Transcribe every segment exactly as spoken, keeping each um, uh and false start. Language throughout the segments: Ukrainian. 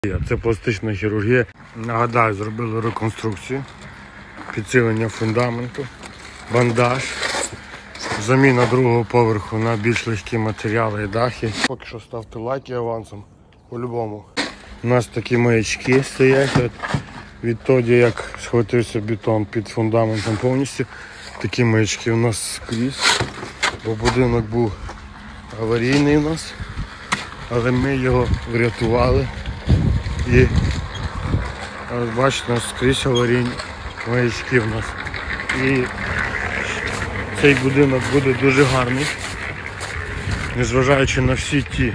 Це пластична хірургія. Нагадаю, зробили реконструкцію, підсилення фундаменту, бандаж, заміна другого поверху на більш легкі матеріали і дахи. Поки що ставте лайки авансом, по-любому. У нас такі маячки стоять. От, відтоді як схватився бетон під фундаментом повністю, такі маячки у нас скрізь. Бо будинок був аварійний у нас, але ми його врятували. І ось бачите, у нас скрізь аварійні маячки в нас. І цей будинок буде дуже гарний, незважаючи на всі ті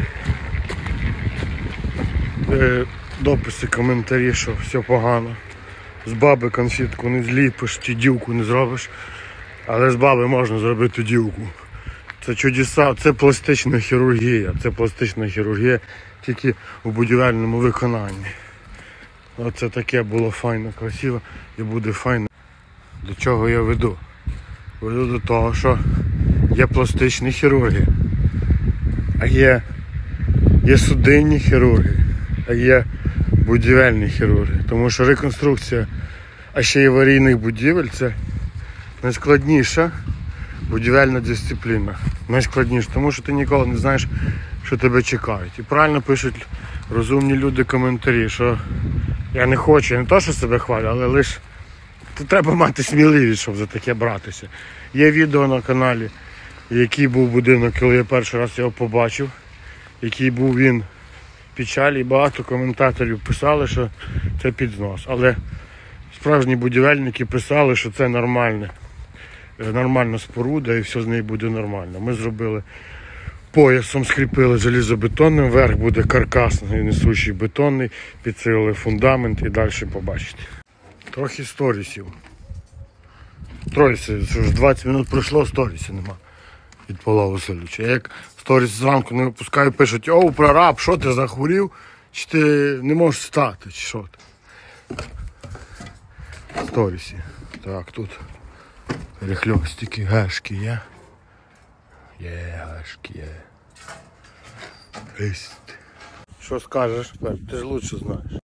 е, дописи, коментарі, що все погано. З баби конфетку не зліпиш, чи дівку не зробиш, але з баби можна зробити дівку. Це чудеса, це пластична хірургія, це пластична хірургія тільки у будівельному виконанні. Оце таке було файно, красиво і буде файно. До чого я веду? Веду до того, що є пластичні хірурги, а є, є судинні хірурги, а є будівельні хірурги. Тому що реконструкція, а ще й аварійних будівель, це найскладніша будівельна дисципліна. Найскладніше, тому що ти ніколи не знаєш, що тебе чекають. І правильно пишуть розумні люди коментарі, що я не хочу, я не то, що себе хвалю, але лише треба мати сміливість, щоб за таке братися. Є відео на каналі, який був будинок, коли я перший раз його побачив, який був він в печалі, і багато коментаторів писали, що це під знос. Але справжні будівельники писали, що це нормальне, нормальна споруда і все з нею буде нормально. Ми зробили поясом, скріпили залізобетонним, верх буде каркасний, несущий бетонний, підсилили фундамент і далі побачите. Трохи сторісів. Тройся, що ж двадцять минут пройшло, сторісів нема від Павла Васильовича. Я як сторіс зранку не випускаю, пишуть: оу, прораб, що ти захворів? Чи ти не можеш стати, чи що ти? Сторісі. Так, тут рихльостики, гешки є. Є, гешки є. Що скажеш? Ти ж лучше знаєш.